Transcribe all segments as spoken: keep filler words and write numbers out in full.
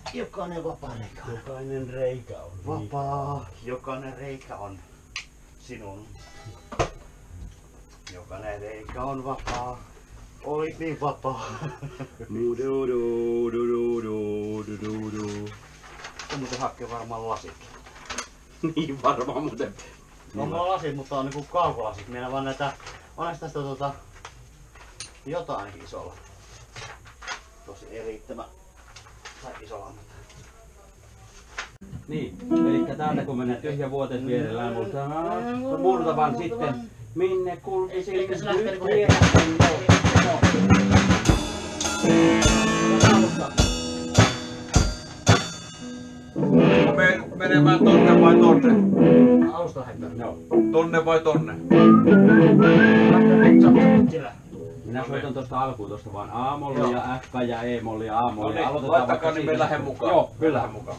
Jokainen vapaa reikä on. Jokainen reikä on Vapaa. Jokainen reikä on sinun. Jokainen reikä on vapaa. Olit niin vapaa. Du du du du du du du du. On muuten hakkee varmaan lasit. Niin varmaan muuten. On mulla lasit, mutta on niinku kaukolasit. Meillä vaan näitä... Onneksi tästä tota... jotain ainakin isolla. Tosi erittämä. Tai isolla. Niin, eli täältä kun mennään tyhjävuoteet vierellään, mutta murtavan sitten minne kulkisin Elikkä se lähtee niinku vierähtäin. Me menemään tonne vai tonne? Alusta lähdetään. Joo. Tonne vai tonne? Sillä. Minä soitan tosta alkuun tosta vaan A-molli ja F ja E-molli ja A-molli. No niin, laittakaa niin me lähden mukaan. Joo, me lähden mukaan.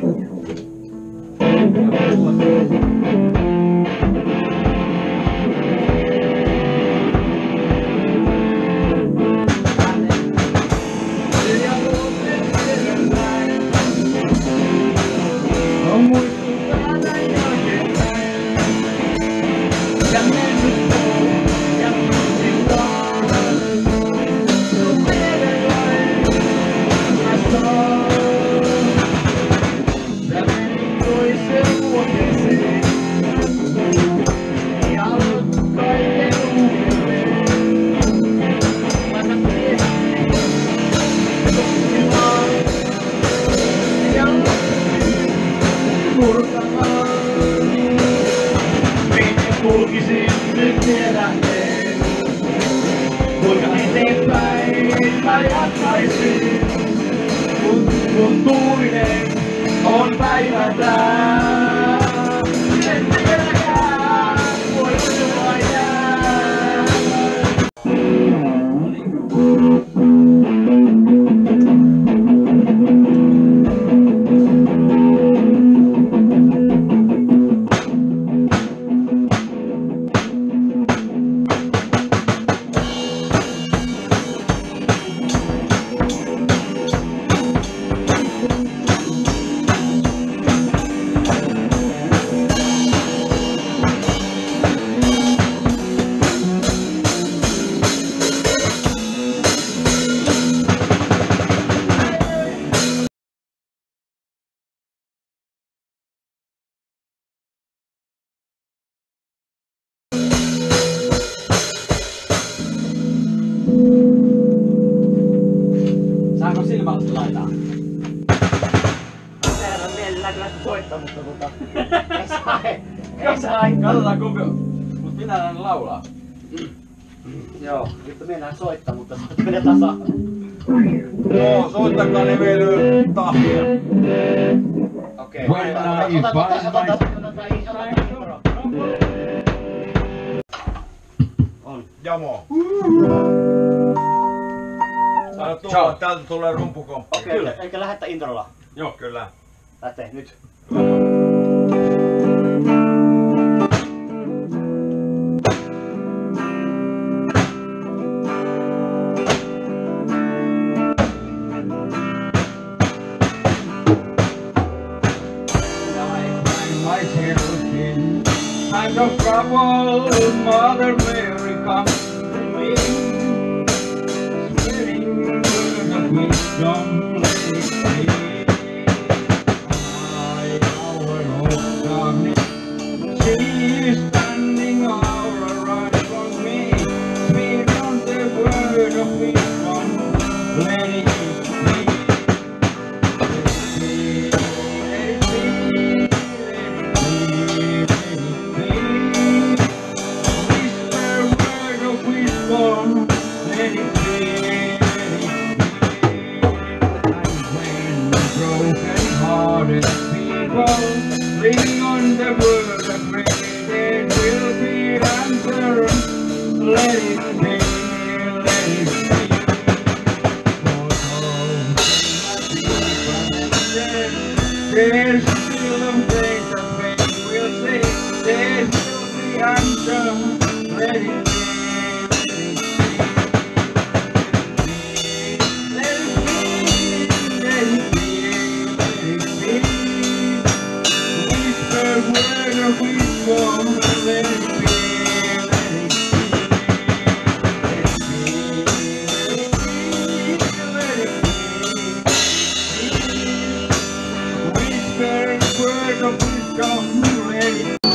Kulkisin nyt vierähteen, kuinka eteenpäin mä jatkaisin, kun, kun tuulinen on päivä tää. En tiedäkään, voi minua jää. Saanko silmälasit laitaa? Tehdään mielellään kyllä soittaa, mutta tota... Ei saa, ei saa. Katsotaan kumpi on. Mut minä näen laulaa. Joo, nyt mennään soittaa, mutta sitten menee tasa. Joo, soittakaa ne veilyy tahtia. Okei. Ota tässä, ota tässä, ota intro. On. Jamo. Anna tulla, Ciao. täältä tulee rumpukomppi. Okei, okay, eli lähdettä introlla. Joo, kyllä. Lähtee nyt. Times of trouble, Mother Mary comes to me, spreading words of wisdom, let it be. I, hour of darkness, she is standing hour right from me, speak on the word of wisdom, let it be. Let it be, let it be, let it be. Whisper word of wisdom, let it be, let it be. And when broken hearted people lean on the word of prayer, there will be an answer. Let it be, let it be. For all there's still a place that faith will say, there's still the answer. Let it be, let it be, let it be, let it be. warm, let it be, let it be, let it be, whisper a word of wisdom, let it be.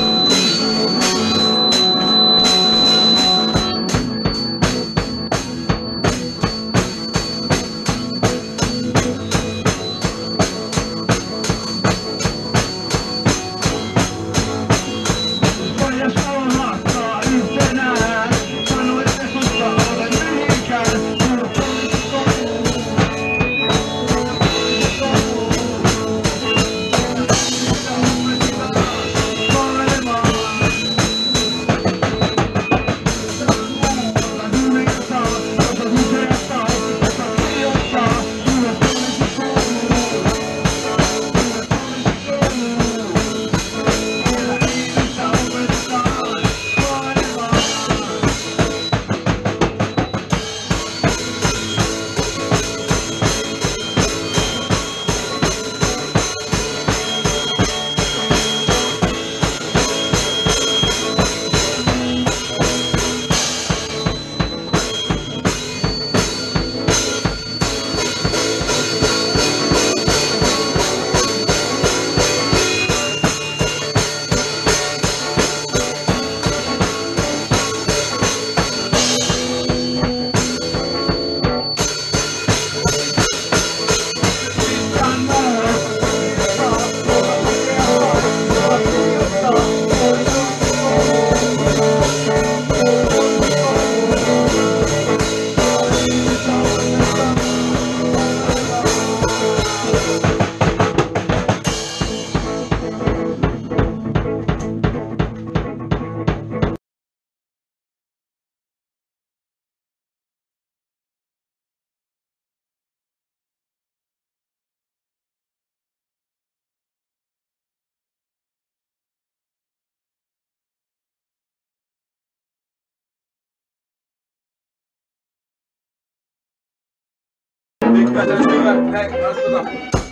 Pikkasen syvä, hei, astuta.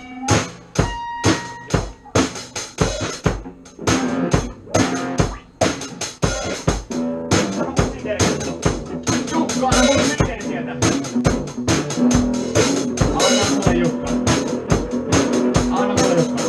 Jukka, anna mulle miten sieltä. Anna mulle Jukka. Anna mulle Jukka.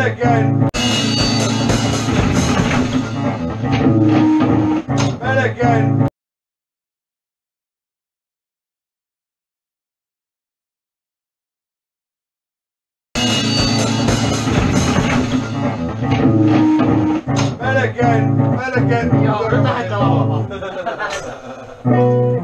Melkein. Melkein. Melkein. Melkein. Joo, nyt lähdetään laulamaan.